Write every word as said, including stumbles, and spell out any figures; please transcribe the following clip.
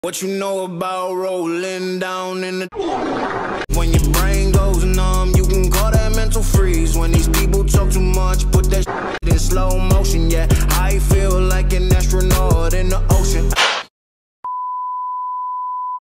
What you know about rolling down in the when you